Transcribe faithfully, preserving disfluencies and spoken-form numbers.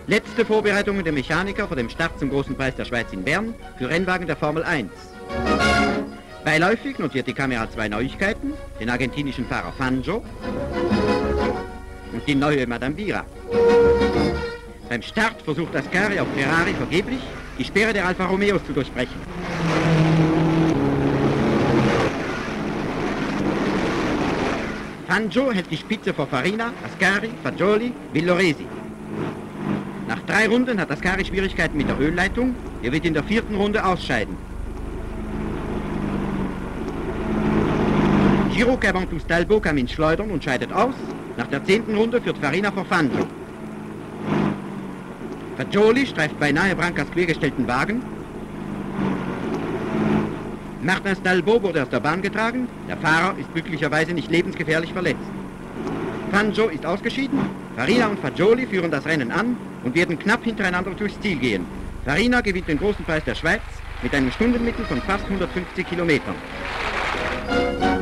Letzte Vorbereitungen der Mechaniker vor dem Start zum Großen Preis der Schweiz in Bern für Rennwagen der Formel eins. Beiläufig notiert die Kamera zwei Neuigkeiten, den argentinischen Fahrer Fangio und die neue Madame Bira. Beim Start versucht Ascari auf Ferrari vergeblich, die Sperre der Alfa Romeos zu durchbrechen. Fangio hält die Spitze vor Farina, Ascari, Fagioli, Villoresi. Nach drei Runden hat Ascari Schwierigkeiten mit der Ölleitung, er wird in der vierten Runde ausscheiden. Giro Caventus Talbot kam ins Schleudern und scheidet aus. Nach der zehnten Runde führt Farina vor Fangio. Fagioli streift beinahe Brancas quergestellten Wagen. Martin Talbot wurde aus der Bahn getragen. Der Fahrer ist glücklicherweise nicht lebensgefährlich verletzt. Fangio ist ausgeschieden. Farina und Fagioli führen das Rennen an und werden knapp hintereinander durchs Ziel gehen. Farina gewinnt den Großen Preis der Schweiz mit einem Stundenmittel von fast hundertfünfzig Kilometern.